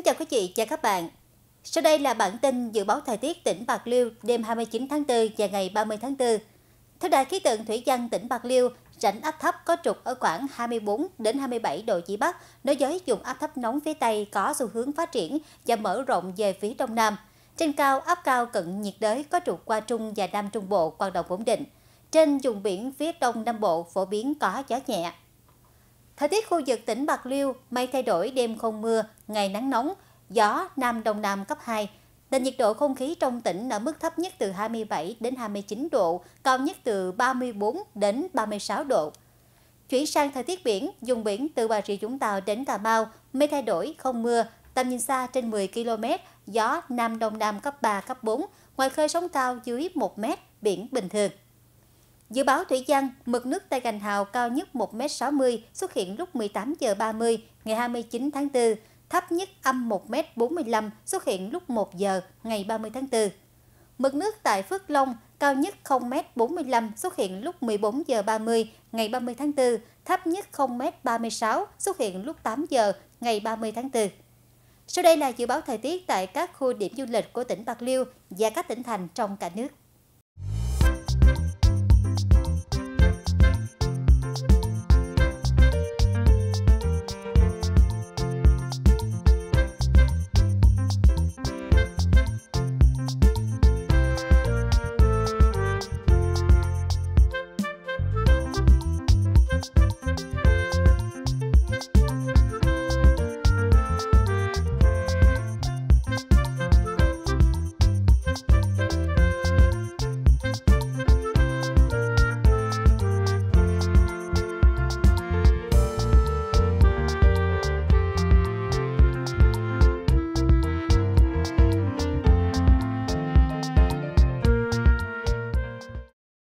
chào quý vị và các bạn. Sau đây là bản tin dự báo thời tiết tỉnh Bạc Liêu đêm 29 tháng 4 và ngày 30 tháng 4. Theo Đài khí tượng thủy văn tỉnh Bạc Liêu, rãnh áp thấp có trục ở khoảng 24 đến 27 độ Vĩ Bắc, nối với vùng áp thấp nóng phía Tây có xu hướng phát triển và mở rộng về phía Đông Nam. Trên cao, áp cao cận nhiệt đới có trục qua Trung và Nam Trung Bộ hoạt động ổn định. Trên vùng biển phía Đông Nam Bộ phổ biến có gió nhẹ. Thời tiết khu vực tỉnh Bạc Liêu, mây thay đổi, đêm không mưa, ngày nắng nóng, gió Nam Đông Nam cấp 2. Nền nhiệt độ không khí trong tỉnh ở mức thấp nhất từ 27 đến 29 độ, cao nhất từ 34 đến 36 độ. Chuyển sang thời tiết biển, vùng biển từ Bà Rịa Vũng Tàu đến Cà Mau, mây thay đổi, không mưa, tầm nhìn xa trên 10 km, gió Nam Đông Nam cấp 3, cấp 4, ngoài khơi sóng cao dưới 1 m, biển bình thường. Dự báo thủy văn, mực nước tại Gành Hào cao nhất 1,60 m xuất hiện lúc 18 giờ 30 ngày 29 tháng 4, thấp nhất âm 1,45 m xuất hiện lúc 1 giờ ngày 30 tháng 4. Mực nước tại Phước Long cao nhất 0,45 m xuất hiện lúc 14 giờ 30 ngày 30 tháng 4, thấp nhất 0,36 m xuất hiện lúc 8 giờ ngày 30 tháng 4. Sau đây là dự báo thời tiết tại các khu điểm du lịch của tỉnh Bạc Liêu và các tỉnh thành trong cả nước.